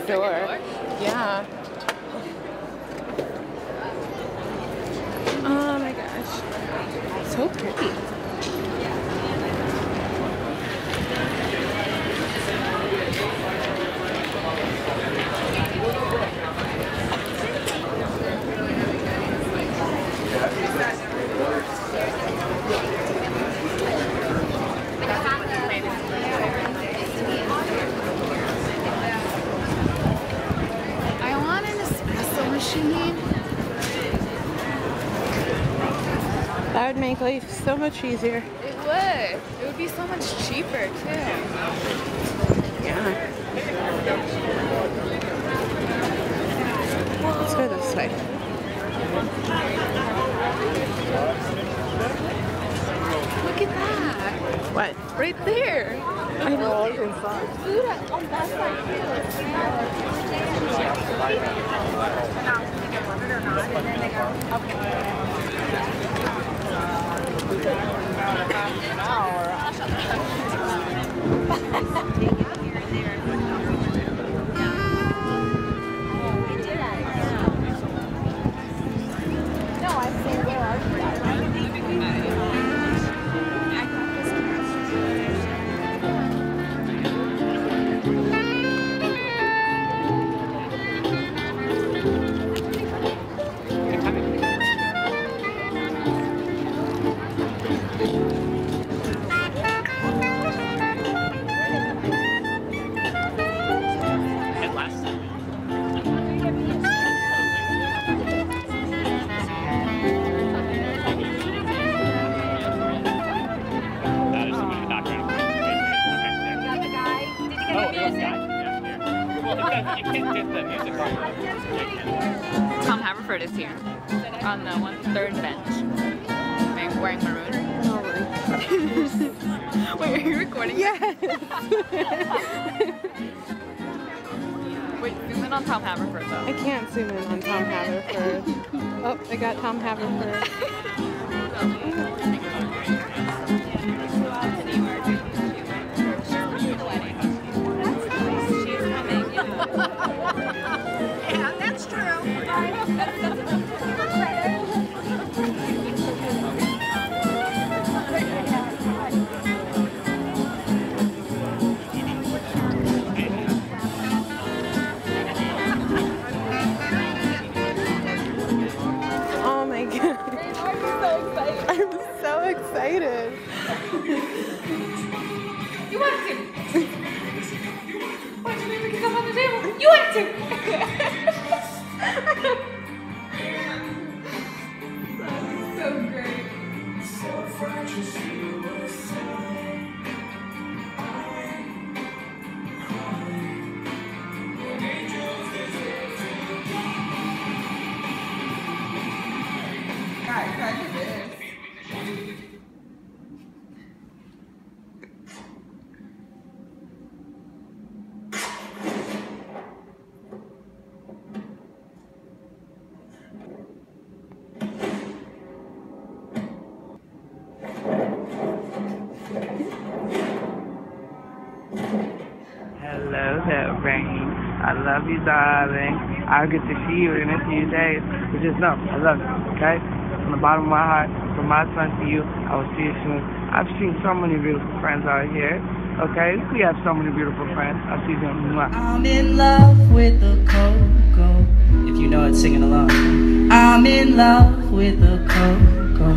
door. Yeah. Oh my gosh. So pretty. I want an espresso machine. That would make life so much easier. It would. It would be so much cheaper too. Yeah. Let's go this way. Look at that. What? Right there. I know what's inside. Food on that side Tom Haverford is here on the 1/3 bench, wearing maroon. Wait, are you recording? Yes. Wait, zoom in on Tom Haverford though. I can't zoom in on Tom Haverford. Oh, I got Tom Haverford. Yeah, that's true. Oh my god. I'm so excited. You want to? Why did you pick up on the table? You want to? That's so great. Guys, look at this. Hello there, Rain. I love you, darling. I'll get to see you in a few days. But just know, I love you, okay? From the bottom of my heart, from my son to you, I will see you soon. I've seen so many beautiful friends out here, okay? We have so many beautiful friends. I'll see you soon. I'm in love with the cocoa. If you know it, sing it along. I'm in love with the cocoa.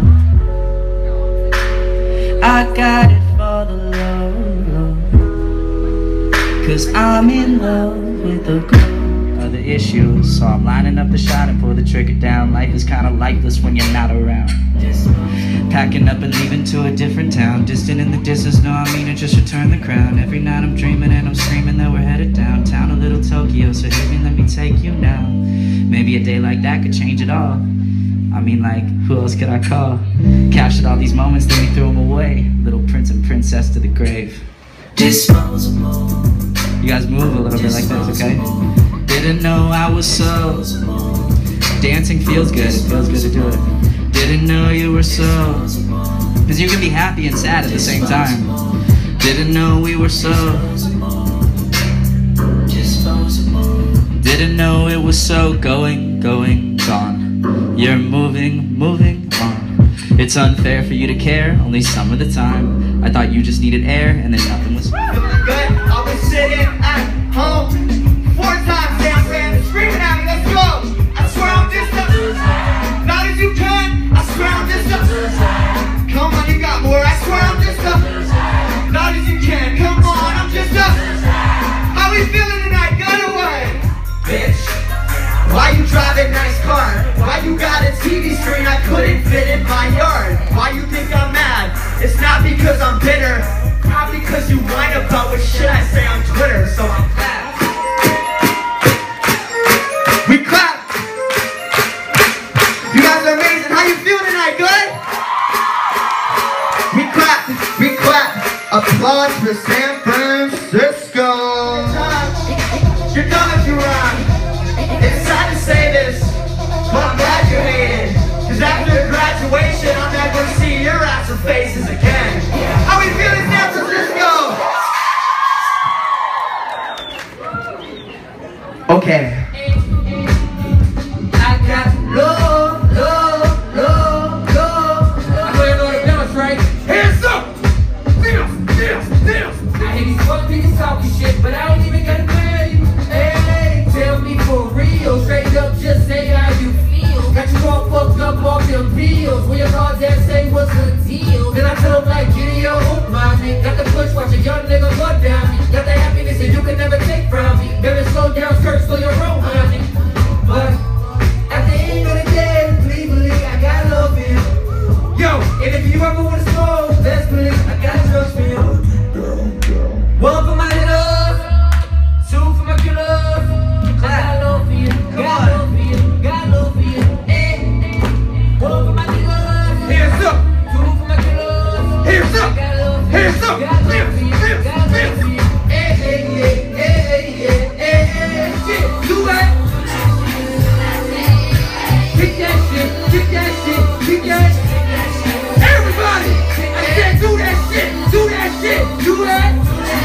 I got it for the love. Cause I'm in love with the cocoa. Other issues, so I'm lining up the shot and pull the trigger down. Life is kinda lifeless when you're not around. Packing up and leaving to a different town. Distant in the distance, no I mean it, just return the crown. Every night I'm dreaming and I'm screaming that we're headed downtown. A little Tokyo, so hit me, let me take you now. Maybe a day like that could change it all. I mean, like, who else could I call? Captured all these moments, then we threw them away. Little prince and princess to the grave. Disposable. You guys move a little bit like this, okay? Didn't know I was so. Dancing feels good, it feels good to do it. Didn't know you were so. Cause you can be happy and sad at the same time. Didn't know we were so. Disposable. Didn't know it was so going, gone. You're moving on. It's unfair for you to care, only some of the time. I thought you just needed air, and then nothing was Feeling good, I was sitting at home 4 times down, man, screaming at me, let's go. I swear I'm just a, not as you can, I swear I'm just a, come on, you got more, I swear I'm just a, not as you can, come on, I'm just a, how we feeling tonight, good away, bitch. Why you drive a nice car? Why you got a TV screen I couldn't fit in my yard? Why you think I'm mad? It's not because I'm bitter, not because you whine about what shit I say on Twitter, so I'm glad. We clap. You guys are amazing. How you feeling tonight? Good? We clap. Applause for San Francisco. You're dumb if you rhyme. It's sad to say this, but I'm glad you hate it. Cause after graduation, I'll never see your ass or faces again. How we feeling, San Francisco? Okay. I got love. I'm going to the bounce, right? Hands up! Dance! I hear these fuck niggas talking shit, but I don't even gotta pay you. Hey, tell me for real, straight up, just say how you feel. Got you all fucked up off them pills. When your cards that say what's the deal? Then I tell them like, get in your hoop, mommy. Got the push, watch a young nigga run down me. Got the happiness that you can never take from me. Better slow down, skirts for your own, honey. But at the end of the day, please believe I got love for you. Yo, and if you ever wanna smoke, best believe I got drugs for you. 1 for my love, 2 for my good love. I got love for you, got love for you, got love for you. 1 for my good love, hands up. 2 for my good love, hands up. Hands up, got love for you, got love for you. Shit, do that. Kick that shit, kick that. Everybody, I said do that shit, do that shit, do that.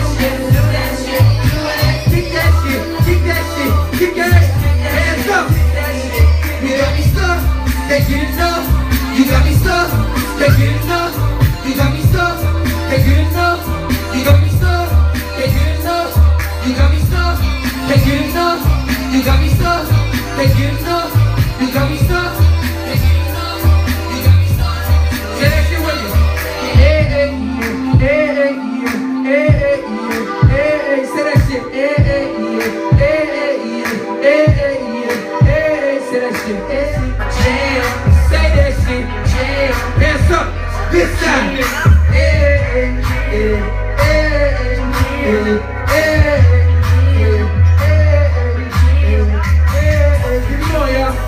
Kick that, hands up. You got me stuck, can't get enough. You got me stuck, can't get enough. You got me stuck, can't get enough. You got me stuck, can't get enough. You got me stuck, can't get enough. You got me stuck, can't get enough. You got me stuck, can't get enough. You got me stuck. Say that shit with me. Hey, say that shit. Say that shit. Jam. Say that shit. Jam. Hands up. This time. Give me more, y'all.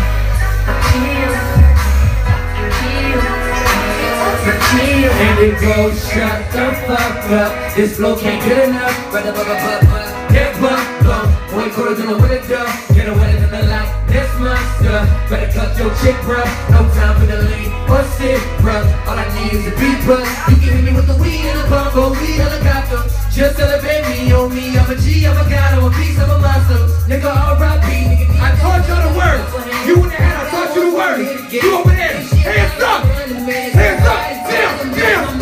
And it goes, shut the fuck up. This flow can't get enough. Get bumped up. Boy, quarter than a winner dub. Get a winner than the light. This monster. Better cut your chick, bruh. No time for the lean or sit, bruh. All I need is a beat, bruh. You can hit me with the weed and the bongo, weed helicopter. Just elevate me on me. I'm a G, I'm a god, I'm a beast, I'm a monster. Nigga, R.I.P. I taught you the words. You in the head, I taught you the words. You over there. Hands up. Hands up. Damn.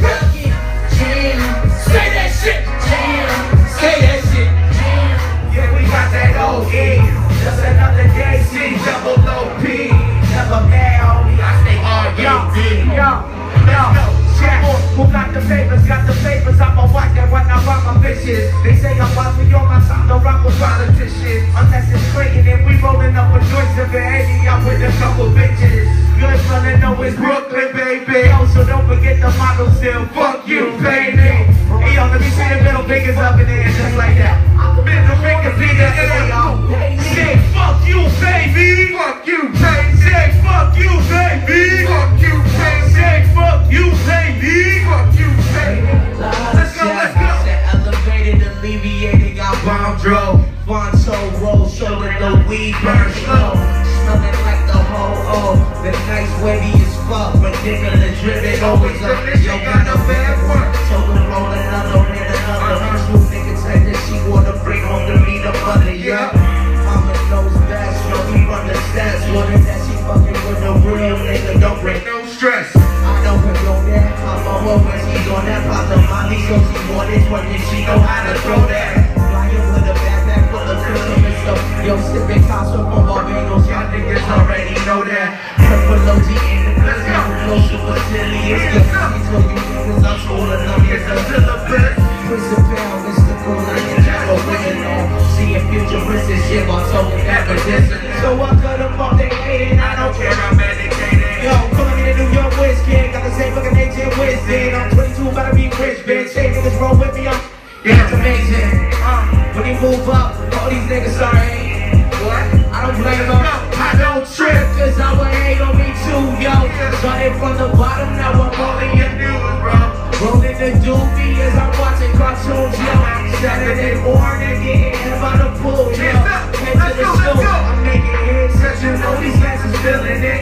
Say that shit. Say that shit. Yeah, we got that O.E. Just another day, C, double O.P. Never mad, homie, I stay R.U.D. Yo, check. Who got the favors, I'm a watch that when I rock my bitches. They say I'm watching you on my time, don't rock with politicians. Unless it's crazy, and we rolling up a joint of it, I'm with a couple bitches. Good fella know it's Brooklyn, baby. Oh, so don't forget the model still. Fuck you, baby. Hey, yo, let me see the middle fingers up in the air just like that. Middle fingers in the air, yo. Say fuck you, baby. Fuck you, baby. Say fuck you, baby. Fuck you, baby. Say fuck you, baby. Fuck you, baby. Let's go. Elevated, alleviated, got bomb drove. Fonso roll, so that the weed burn slow. Smelling like the whole the nice wavy as fuck, ridiculous driven, always up. Yo, got a bad one. Told her roll another, hit another. Her school nigga said that she wanna bring home the meat of butter, yeah. more when she's on that pop the mommy, so she wanted twerk and she know how to throw that. Flying with a backpack full of crystal and stuff. Yo, sipping Casa from Barbados, y'all niggas already know that. Purple OG in the blizzard, close to facilities. Get me to you niggas, I'm schooling them, yes, until the best. Prison pound, mystical, like a jack original. Seeing futuristic shit while talking evidence. So I cut them off, they hating, I don't care, I'm medicated. Yo, calling me the New York Wiz kid, got the same fucking agent Wiz in. I'm 22, about to be rich, bitch. Hey, niggas roll with me, yeah, it's amazing. When you move up, all these niggas are hating. What? I don't blame them, I don't trip, cause I would hate on me too, yo. Started from the bottom, now I'm rolling your news, bro. Rolling the doobie as I'm watching cartoons, yo. Saturday morning, getting hit by the pool, yo. Head to the school, I'm making hits, cause you know these guys is feeling it.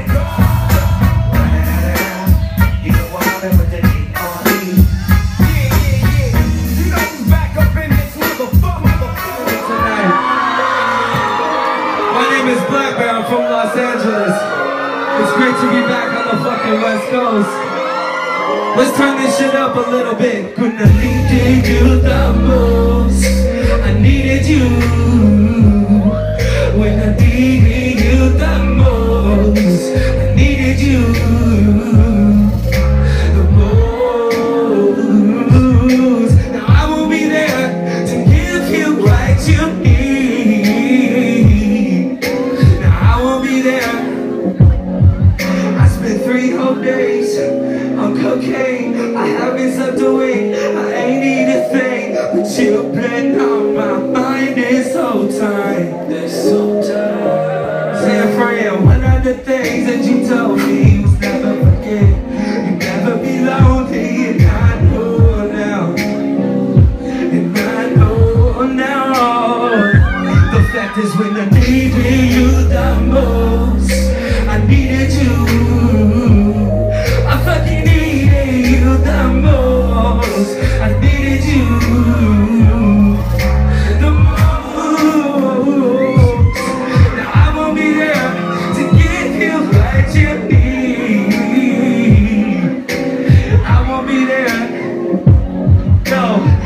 You know what I'm with the heat on me. Yeah. You know who's back up in this motherfucker tonight. My name is Blackbear, I'm from Los Angeles. It's great to be back on the fucking West Coast. Let's turn this shit up a little bit. Couldn't have needed you the most. I needed you when I needed you the most. I needed you the most. Now I won't be there to give you what you need. Now I won't be there. I spent 3 whole days on cocaine. I haven't slept a wink. I ain't eat a thing. But you've been on my mind this whole time. San Fran, one of the things that you told me was never forget. You never be lonely, and I know now. And I know now. The fact is when I needed you the most, I needed you. I fucking needed you the most. I needed you the most. Now I won't be there to give you what you need. I won't be there. No.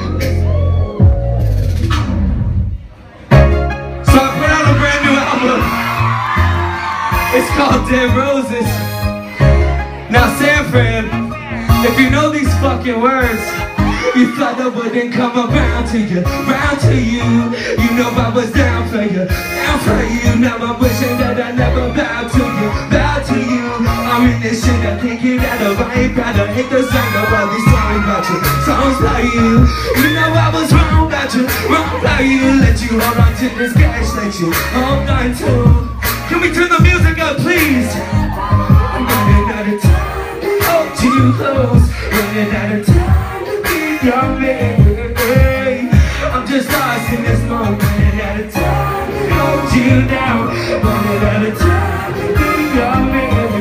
So I put out a brand new album. It's called Dead Roses. Now San Fran, if you know these fucking words, you thought I wouldn't come around to you, round to you. You know I was down for you, down for you. Now I'm wishing that I never bowed to you, bowed to you. I'm in this shit, I can't get out of. I ain't proud, I hate the sound of all these songs about you, songs about you. You know I was wrong about you, wrong about you. Let you hold on to this cash, let you hold on to. Can we turn the music up, please? I'm running out of time to hold you close, running out of time to be your man. I'm just lost in this moment, running out of time to hold you down, running out of time to be your man.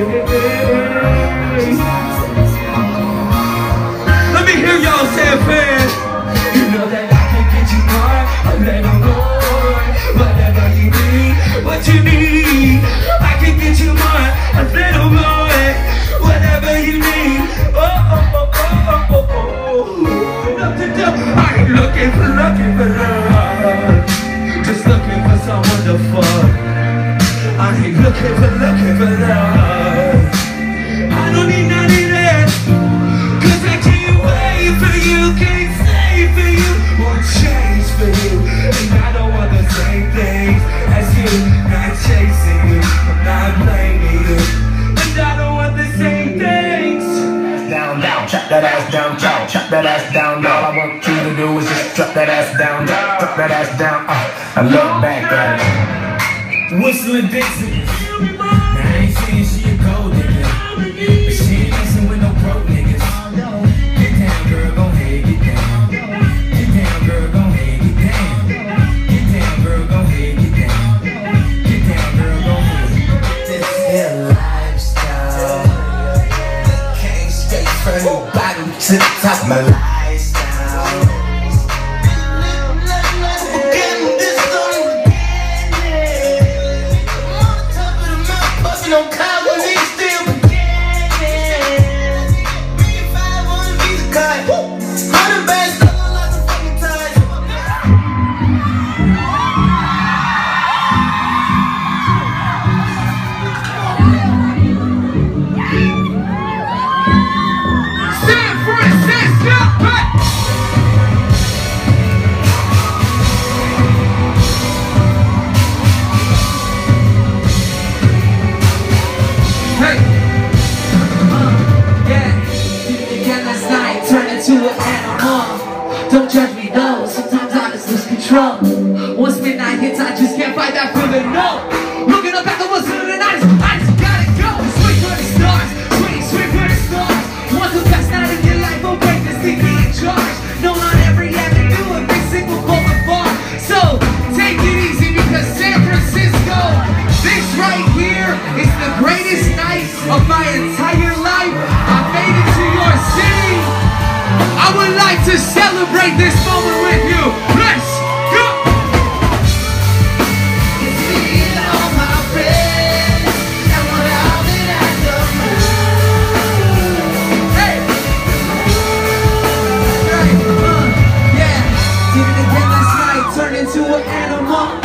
Let me hear y'all say it, fans. You know that I can get you more, a little more, whatever you need, what you need. I can get you more, a little more, whatever you need. Oh, oh, oh, oh, oh, oh, oh. Nothing to, I ain't looking for love, just looking for someone to fuck. I ain't looking for love. I don't need none of that, cause I can't wait for you, can't stay for you, won't change for you. And I don't want the same things as you, not chasing you, I'm not blaming you. And I don't want the same things. Down, down, chop that ass down, chop that ass down. All I want you to do is just drop that ass down, drop that ass down. I look back at it. Whistling Dixie. Now I ain't saying she a gold digger, but she ain't messing with no broke niggas. Get down, girl, go ahead, get down. Get down, girl, go ahead, get down. Get down, girl, go ahead, get down. Get down, girl, go ahead. This is lifestyle. Came straight from the bottom to the top of my lifestyle. No cowboys, he still beginning. 3 5 on the into an animal. Don't judge me though, sometimes I just lose control. Once midnight hits, I just can't fight that feeling, no. Looking up at the woods of the night, I just gotta go. Swing for the stars, swing for the stars. Want the best night of your life, oh break this thing, be in charge. No, on every avenue, every single boulevard. So, take it easy because San Francisco, this right here is the greatest night of my entire life. I made it to your city. I would like to celebrate this moment with you. Let's go! It's me and all my friends, and we're out at the moon. Hey! Right, yeah. Did it again last night, turned into an animal.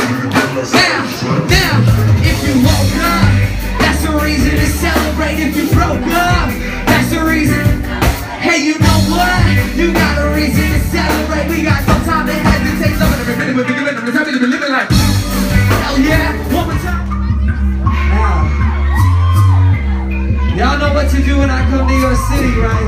Now, if you woke up, that's a reason to celebrate. If you broke up, that's a reason. Hey, you know what? You got a reason to celebrate. We got no time to hesitate. Loving every minute we're living. Every time we're living like, hell yeah, one more time. Y'all know what to do when I come to your city, right?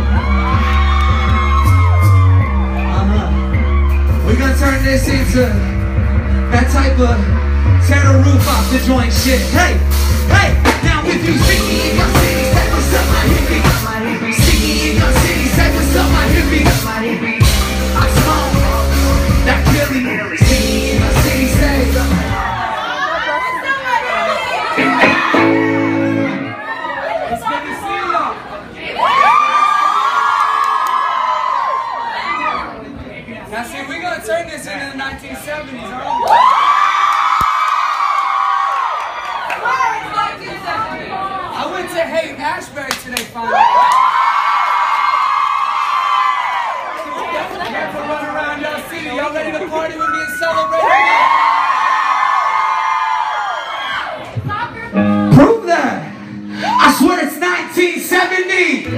We're gonna turn this into that type of tear the roof off the joint shit. Hey, hey, now if you see me in your city, say what's up, my hippie. See me in your city, say what's up, my hippie. I smoke that Philly. See me in your city, say it's good to see y'all. Now see, we're gonna turn this into the 1970s, alright? I went to Haight Ashbury today, finally. Careful run around y'all city. Y'all ready to party with me and celebrate? Prove that. I swear it's 1970.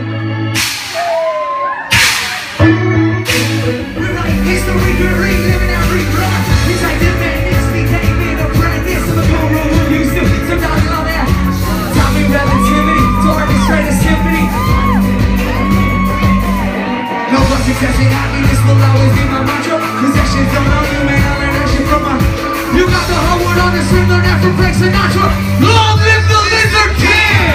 Rewrite history, we're reliving our regrets. These like the madness became an apprentice of a guru who used to. Sometimes on that taught me relativity to orchestrate a symphony. No but success and happiness will always be my mantra. Possessions don't know you, man. I learned that shit from my. You got the whole world on this rim, learn that from Frank Sinatra. Long live the Lizard King!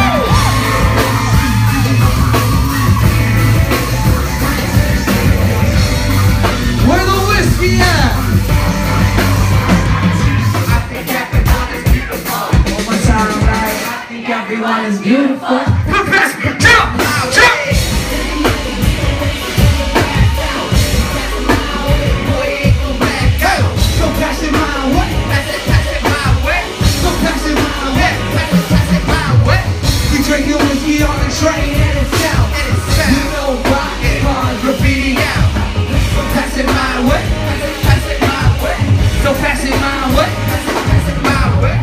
Where the whiskey at? I think everyone is beautiful. One more time, right? I think everyone is beautiful. The best, jump, jump! So pass it my way. Pass it my way. So pass it my way. Pass it my way. We drinking whiskey on the train and it's out. You know why? Cause graffiti out. So pass it my way. Pass it my way. So pass it my way. Pass it my way.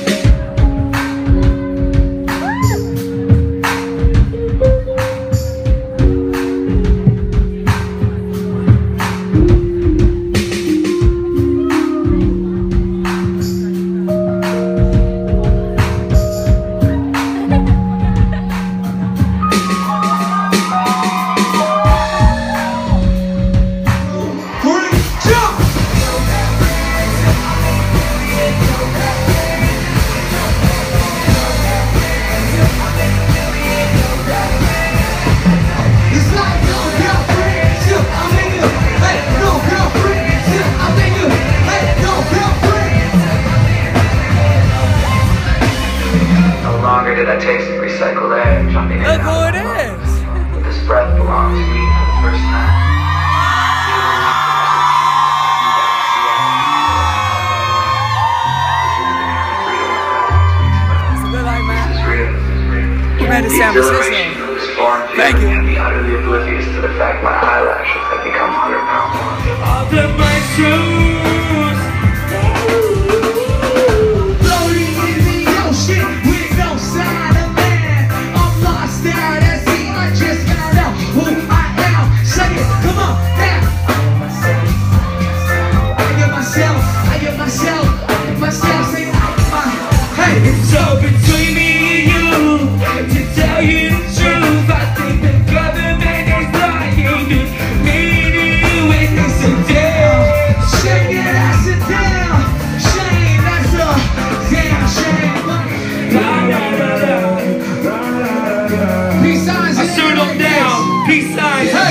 Did I taste the recycled air jumping in? Look who it is! But this breath belongs to me for the first time. It's a good life, man. This is real. You made it San Francisco. Thank you. And be utterly oblivious to the fact my eyelashes have become 100 pounds long. All the my shoes. Floating in the ocean with no sign of land. I'm lost out at sea. I just found out who I am. Say it, come on, now. I get myself, say hey, it's so between me and you. To tell you the truth, I think the government is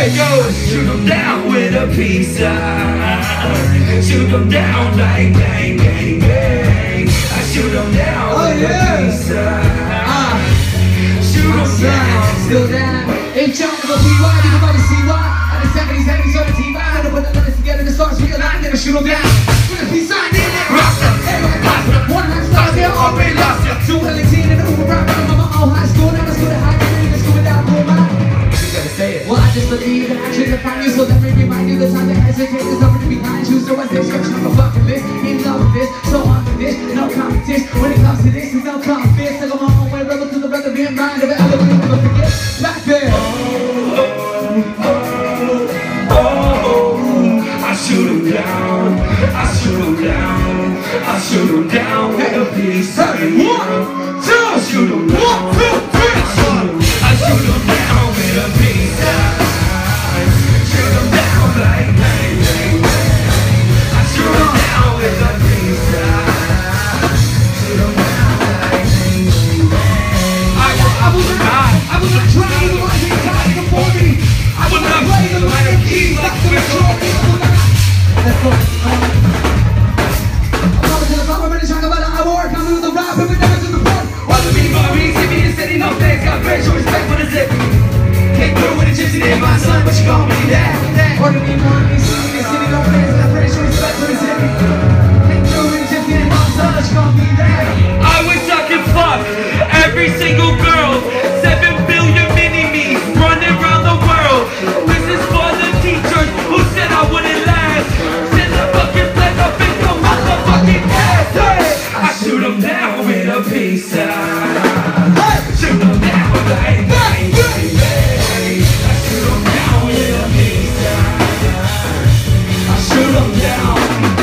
it goes. Shoot them down with a peace sign. Shoot them down like bang, bang, bang. I shoot them down with a peace sign. Shoot them down. Still down. In charge of a PY, everybody see why. At the 70s, 80s, on the TV. I don't put the letters together, the stars realign, then I shoot them down. With a peace sign, in it. Rasta, everybody pasta. One hot stars, they already lost ya. 2 L18 and an Uber ride. I'm on my own high school, now let's go to high school, let's go without more mind. Well, I just believe that actions define you, so let me remind you the time that hesitate is over to behind you. So as they search on the bucket list, in love with this, so on to this, no competition. When it comes to this, there's no confidence. I go my own way, rebel to the brother, being mind of it, ever will never forget. Back there. I shoot him down, I shoot him down, I shoot him down with a peace sign. 1, 2, I shoot him down, 1, 2, 3, I shoot him down with a peace sign. Shoot him down like bang, bang, bang. I shoot him down with a peace sign. Shoot him down like bang, bang, bang. I was not trying to rise and die before me. I was not playing the minor keys like the control. Let's go. I'm always in the top, I'm ready to talk about how I work. I'm with the rap, and we never do the work. All the big Barbies, see me in city, no thanks, got facial respect for the zip. Came through with a gypsy, they my son, but you gon' be that. Order me money, see me in city, no thanks, got facial respect for the zip. Came through with a gypsy, they my son, but you gon' be that. I wish I could fuck every single girl. 7 billion mini-me's running around the world. This is for the teachers who said I wouldn't last. Send a fucking flag up in your motherfucking ass. I shoot them down with a peace sign. Shoot them down like bang, bang, bang. I shoot them down with a peace sign. I shoot them down.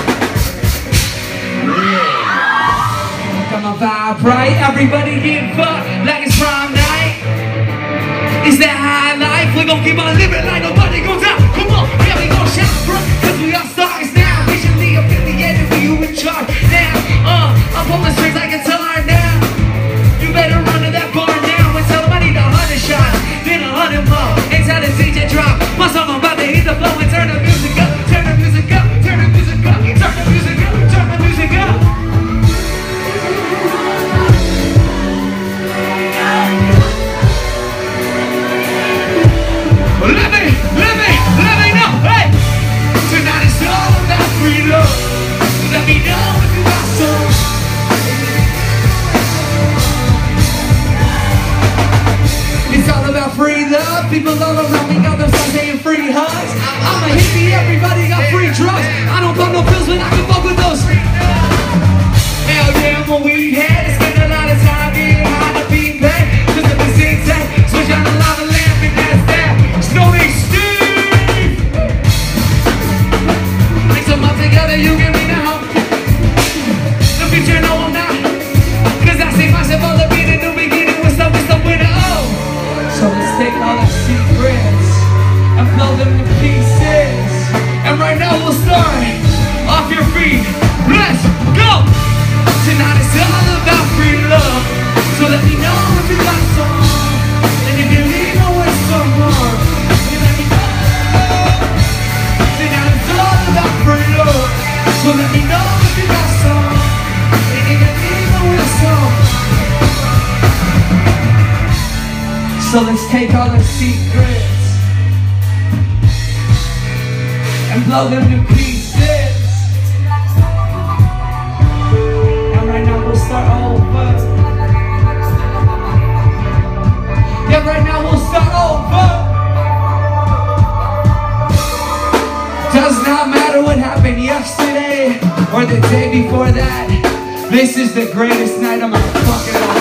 Got my vibe right, everybody get fucked like it's prom night. It's that high life, we gon' keep on living like nobody goes out. Come on, yeah, we gon' shout, bro, cause we all stars now. Visually affiliated with you in charge now. I'm pulling strings like a guitar now. You better run to that bar now and tell them I need 100 shots, then 100 more. And tell the DJ drop, my song I'm about to hit the flow and turn the music up, turn the music up, turn the music up, turn the music up, turn the music up. Let me know, hey! Tonight is all about free love. Let me know if you got some. It's all about free love. People all around me got them start saying free hugs. I'm a hippie, everybody got free drugs. I don't pop no pills, but I can fuck with those. Hell yeah, what we had is spend a lot of time being behind the beat back. Just a bit zigzag, switch on a lot of lamp and that's that. Snowy Steve! Mix them up together, you give me now. The future, no I'm not. Cause I see myself all the beat in the beginning with some winner, oh. So let's take all the secrets and blow them to pieces. And right now we'll start off your feet. Let's go! Tonight is all about free love. So let me know if you got some. And if you need no way some more, you let me know. Tonight is all about free love. So let me know if you got some. And if you need no way some. So let's take all the secrets and blow them to pieces. And right now we'll start over. Yeah, right now we'll start over. Does not matter what happened yesterday or the day before that. This is the greatest night of my fucking life.